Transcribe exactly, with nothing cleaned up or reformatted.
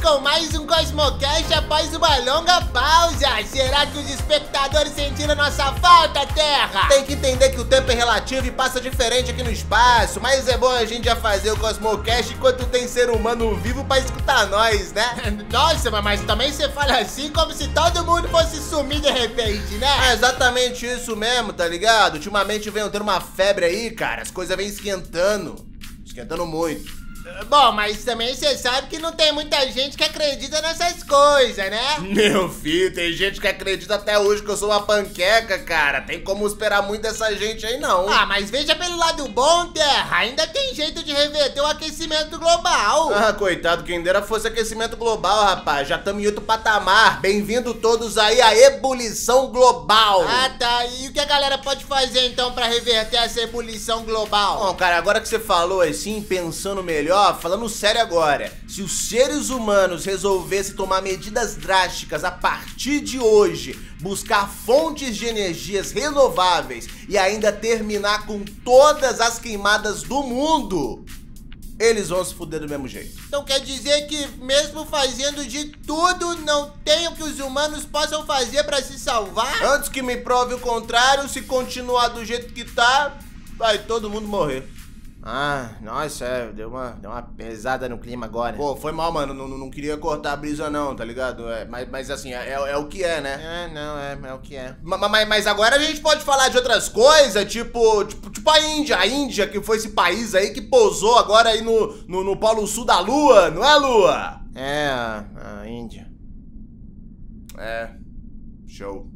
com mais um Cosmocast após uma longa pausa. Será que os espectadores sentiram nossa falta, Terra? Tem que entender que o tempo é relativo e passa diferente aqui no espaço, mas é bom a gente já fazer o Cosmocast enquanto tem ser humano vivo pra escutar nós, né? Nossa, mas também você fala assim como se todo mundo fosse sumir de repente, né? É exatamente isso mesmo, tá ligado? Ultimamente vem tendo uma febre aí, cara, as coisas vêm esquentando, esquentando muito. Bom, mas também você sabe que não tem muita gente que acredita nessas coisas, né? Meu filho, tem gente que acredita até hoje que eu sou uma panqueca, cara. Tem como esperar muito dessa gente aí, não. Ah, mas veja pelo lado bom, Terra. Ainda tem jeito de reverter o aquecimento global. Ah, coitado, quem dera fosse aquecimento global, rapaz. Já estamos em outro patamar. Bem-vindo todos aí à ebulição global. Ah, tá. E o que a galera pode fazer, então, pra reverter essa ebulição global? Bom, cara, agora que você falou assim, pensando melhor, falando sério agora, se os seres humanos resolvessem tomar medidas drásticas a partir de hoje, buscar fontes de energias renováveis e ainda terminar com todas as queimadas do mundo, eles vão se fuder do mesmo jeito. Então quer dizer que mesmo fazendo de tudo, não tem o que os humanos possam fazer pra se salvar? Antes que me prove o contrário, se continuar do jeito que tá, vai todo mundo morrer. Ah, nossa, é, deu uma, deu uma pesada no clima agora. Pô, foi mal, mano, não, não queria cortar a brisa não, tá ligado? É, mas, mas assim, é, é o que é, né? É, não, é, é o que é. Mas, mas, mas agora a gente pode falar de outras coisas, tipo, tipo, tipo a Índia. A Índia, que foi esse país aí que pousou agora aí no, no, no Polo Sul da Lua, não é, Lua? É, a, a Índia. É, show.